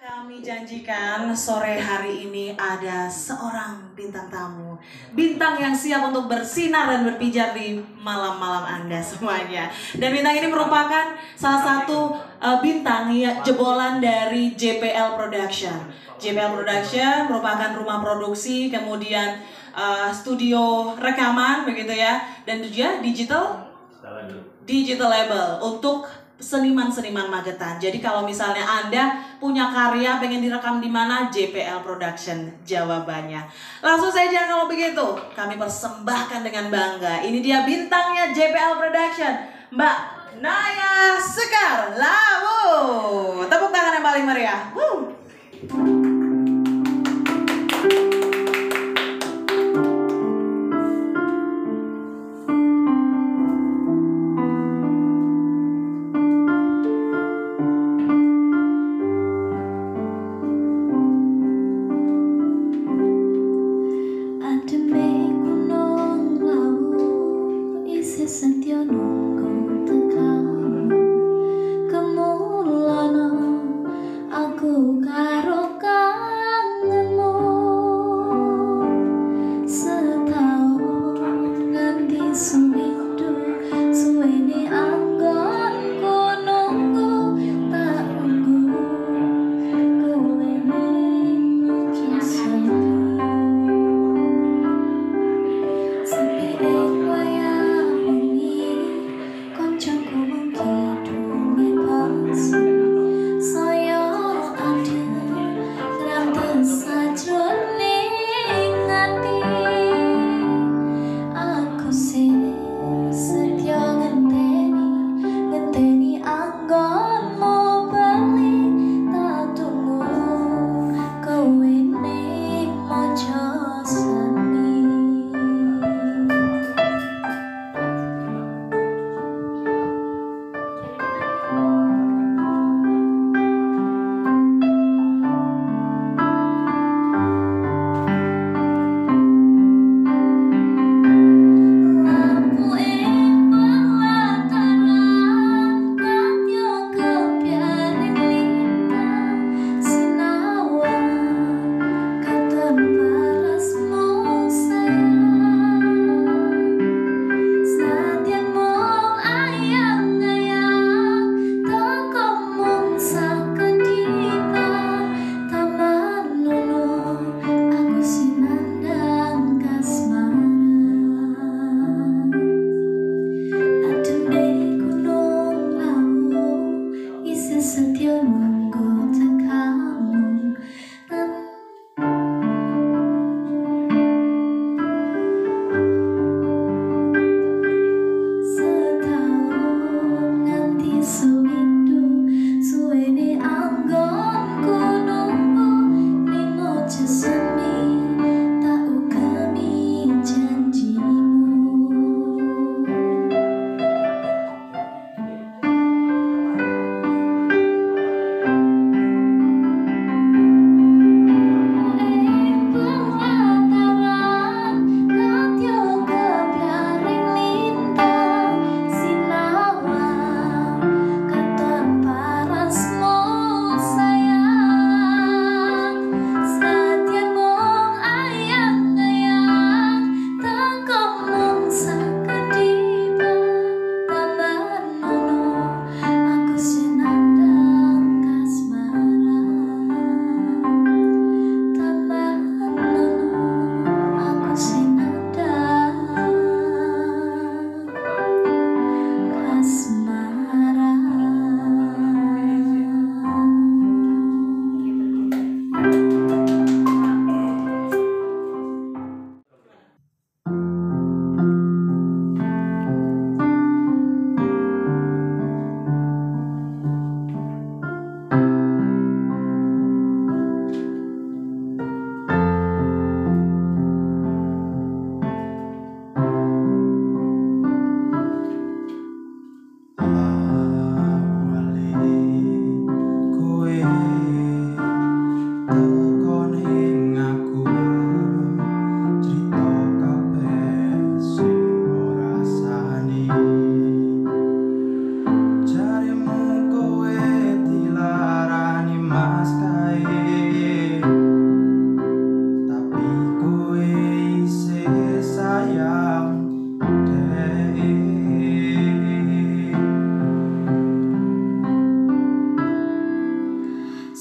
Kami janjikan sore hari ini ada seorang bintang tamu, bintang yang siap untuk bersinar dan berpijar di malam-malam Anda semuanya. Dan bintang ini merupakan salah satu bintang ya, jebolan dari JPL Production. JPL Production merupakan rumah produksi, kemudian studio rekaman begitu ya, dan juga digital label untuk seniman-seniman Magetan. Jadi kalau misalnya Anda punya karya pengen direkam di mana, JPL Production jawabannya. Langsung saja kalau begitu, kami persembahkan dengan bangga. Ini dia bintangnya JPL Production, Mbak Naya Sekar Lawu. Tepuk tangan yang paling meriah. Woo. Sentio nunggu tekamu kemulana aku karo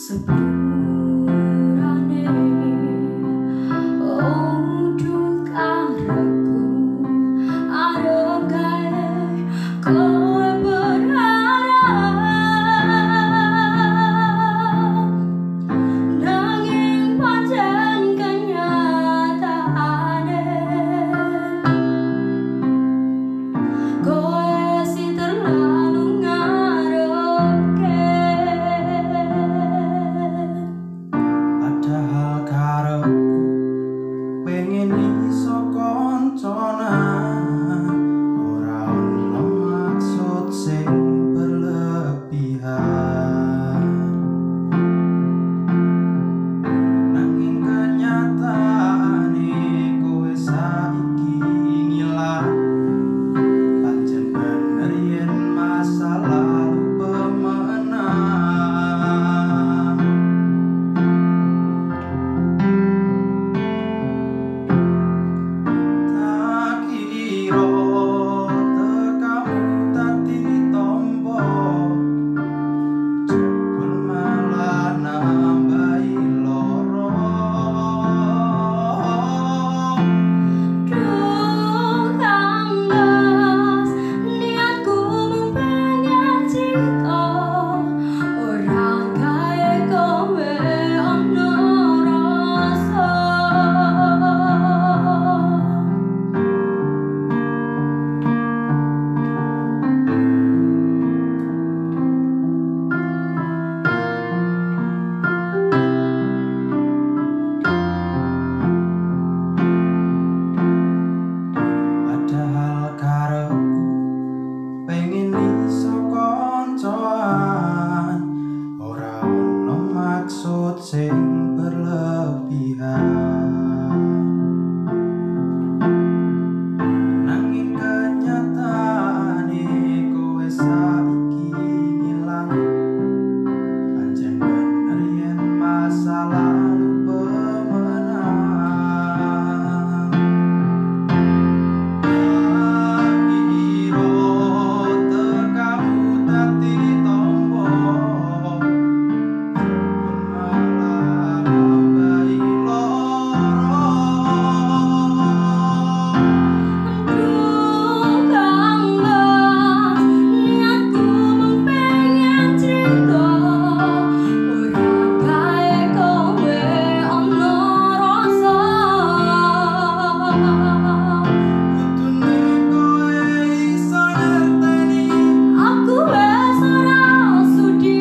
sepurane uduk arepku arep gawe kowe berharap nanging pancen kenyataane kowe si terlalu ngarepke. Padahal karepku pengen iso konconan, ora ono maksud sing berlebihan. Nanging kenyataane kowe saiki ngilang, pancen bener yen masa lalu pemenang. Tak kira tekamu dadi tombo, jebul malah nambahi loro. Duh kanggas niatku mung pengen cita ora gawe kowe ono rasa. Padahal karepku pengen iso koncoan, ora ono maksud sing berlebihan. Nanging kenyataane kowe saiki ngilang, pancen bener yen masa lalu pemenang. Tak kira tekamu dadi tombo, malah nambahi loro. Duh kanggas niatku mung pengen cita ora gawe kowe ono rasa. Kudune kowe iso ngerteni, Aku wes ora sudi,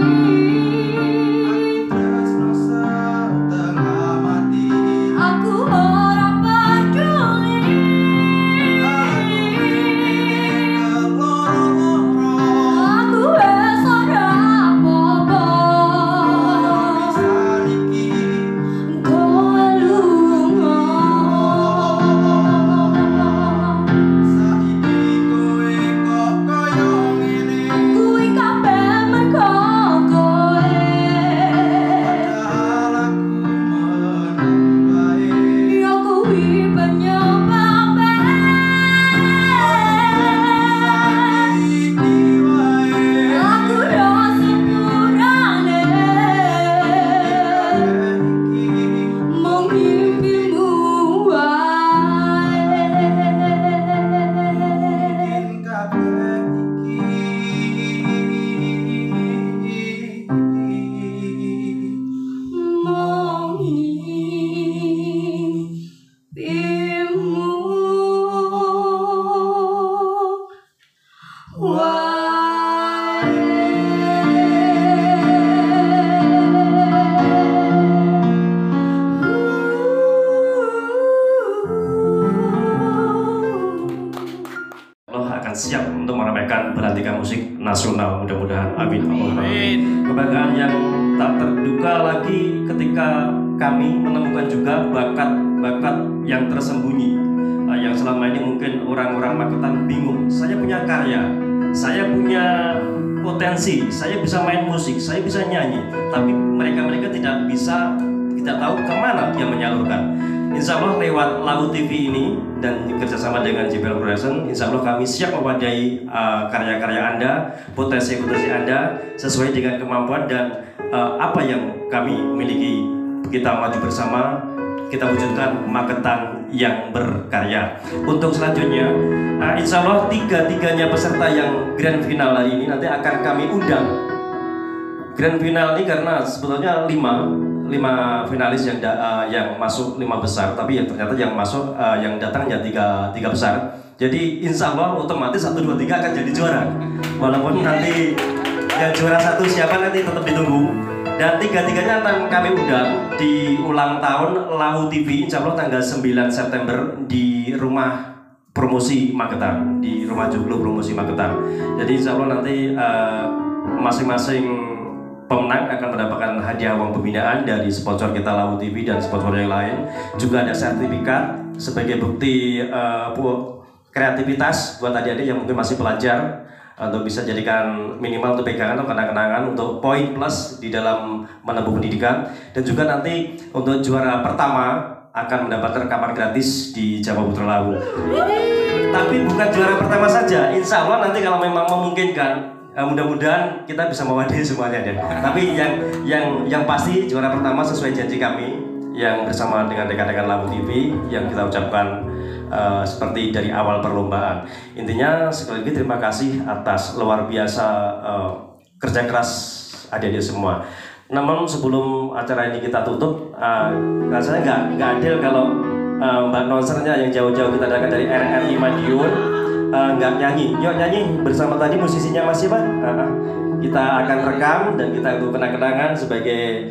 tresno setengah mati. aku ora peduli. Keloro-loro Aku wes ora apa-apa, bisa niki. kowe lunga. Saiki kowe kok koyo ngene, Kuwi kabeh mergo kowe, padahal aku menang wae. ya kuwi penyebabe. Saiki wae Aku yo sepurane iki mung mimpimu wae. mungkin kabeh iki. Mung mimpimu Allah akan siap untuk meramaikan Belantika Musik Nasional, mudah-mudahan amin. Kebanggaan yang tak terduga lagi ketika kami menemukan juga bakat-bakat yang tersembunyi, yang selama ini mungkin orang-orang Magetan bingung. Saya punya karya, saya punya potensi, saya bisa main musik, saya bisa nyanyi, tapi mereka tidak tahu kemana dia menyalurkan. Insya Allah lewat Lau TV ini dan kerjasama dengan JBL Production, insya Allah kami siap mewadai karya-karya Anda, potensi-potensi Anda sesuai dengan kemampuan dan apa yang kami miliki, kita maju bersama, kita wujudkan Magetan yang berkarya. Untuk selanjutnya, insya Allah tiga-tiganya peserta yang grand final hari ini nanti akan kami undang. Grand final ini karena sebetulnya lima finalis yang masuk 5 besar, tapi yang ternyata yang masuk yang datang ya tiga besar. Jadi insya Allah otomatis 1, 2, 3 akan jadi juara. Walaupun nanti yang juara 1 siapa nanti tetap ditunggu. Dan tiga-tiganya akan kami undang di ulang tahun Lahu TV, insya Allah tanggal 9 September di rumah promosi Magetan, di rumah Joglo promosi Magetan. Jadi insya Allah nanti masing-masing pemenang akan mendapatkan hadiah uang pembinaan dari sponsor kita Lahu TV dan sponsor yang lain. Juga ada sertifikat sebagai bukti kreativitas buat adik-adik yang mungkin masih pelajar, atau bisa jadikan minimal untuk pegangan atau kenang-kenangan untuk poin plus di dalam menempuh pendidikan. Dan juga nanti untuk juara pertama akan mendapat rekaman gratis di Jawa Putra Lahu. Tapi bukan juara pertama saja, insya Allah nanti kalau memang memungkinkan, mudah-mudahan kita bisa mewadahi semuanya deh. Tapi yang pasti juara pertama sesuai janji kami yang bersama dengan rekan-rekan Lahu TV yang kita ucapkan seperti dari awal perlombaan. Intinya sekali lagi terima kasih atas luar biasa kerja keras adik-adik semua. Namun sebelum acara ini kita tutup, rasanya nggak adil kalau Mbak Nonsernya yang jauh-jauh kita datang dari RRI Madiun nggak nyanyi. Yuk nyanyi bersama tadi musisinya masih Pak. Kita akan rekam dan kita untuk kenang-kenangan sebagai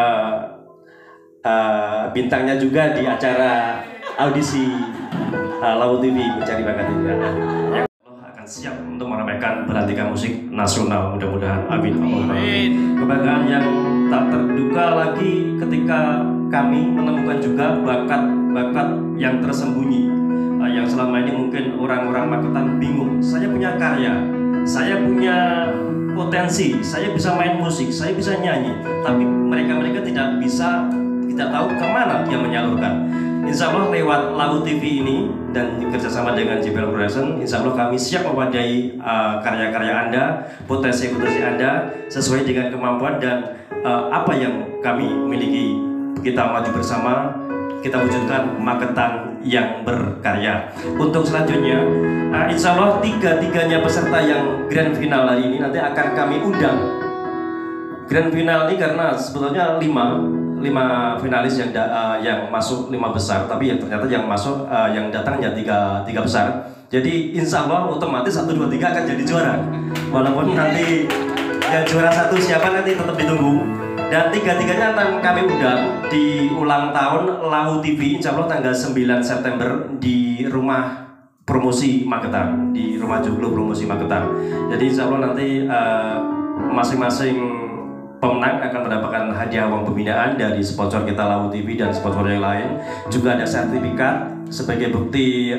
bintangnya juga di acara audisi Lahu TV Mencari Bakat Indah. Allah akan siap untuk meramaikan pelantikan musik nasional, mudah-mudahan amin. Kebanggaan yang tak terduga lagi ketika kami menemukan juga bakat-bakat yang tersembunyi, yang selama ini mungkin orang-orang Magetan bingung. Saya punya karya, saya punya potensi, saya bisa main musik, saya bisa nyanyi, tapi mereka tidak tahu kemana dia menyalurkan. Insya Allah lewat Lahu TV ini dan kerjasama dengan JBL Production, insya Allah kami siap mewadahi karya-karya Anda, potensi-potensi Anda sesuai dengan kemampuan dan apa yang kami miliki. Kita maju bersama, kita wujudkan Magetan yang berkarya. Untuk selanjutnya, insya Allah tiga-tiganya peserta yang grand final hari ini nanti akan kami undang. Grand final ini karena sebetulnya lima finalis yang masuk 5 besar, tapi yang ternyata yang masuk yang datang ya tiga besar. Jadi insya Allah otomatis 1, 2, 3 akan jadi juara. Walaupun nanti yang juara 1 siapa nanti tetap ditunggu. Dan tiga-tiganya akan kami undang di ulang tahun Lahu TV, insya Allah tanggal 9 September di rumah promosi Magetan, di rumah Joglo promosi Magetan. Jadi insya Allah nanti masing-masing pemenang akan mendapatkan hadiah uang pembinaan dari sponsor kita Lahu TV dan sponsor yang lain. Juga ada sertifikat sebagai bukti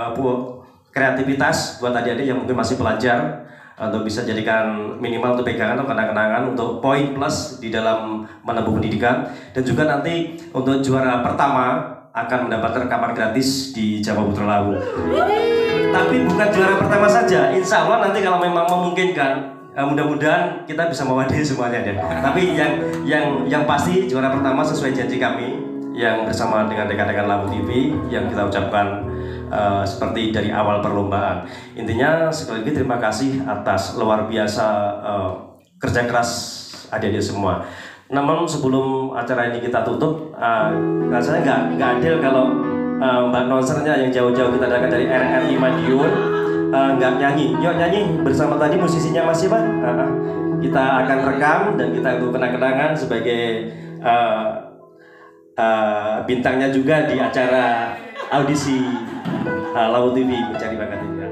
kreativitas buat adik-adik yang mungkin masih pelajar, atau bisa jadikan minimal untuk pegangan atau kenang-kenangan untuk poin plus di dalam menempuh pendidikan. Dan juga nanti untuk juara pertama akan mendapat rekaman gratis di Jawa Putra Lahu. Tapi bukan juara pertama saja, insya Allah nanti kalau memang memungkinkan, mudah-mudahan kita bisa mewadahi semuanya deh. Tapi yang pasti juara pertama sesuai janji kami yang bersama dengan rekan-rekan Lahu TV yang kita ucapkan seperti dari awal perlombaan. Intinya sekali lagi terima kasih atas luar biasa kerja keras adik-adik semua. Namun sebelum acara ini kita tutup, rasanya nggak adil kalau Mbak Nonsernya yang jauh-jauh kita datang dari RRI Madiun nggak nyanyi. Yuk nyanyi bersama tadi musisinya masih Pak. Kita akan rekam dan kita untuk kenang-kenangan sebagai bintangnya juga di acara audisi Lahu TV Mencari Bakat Indah.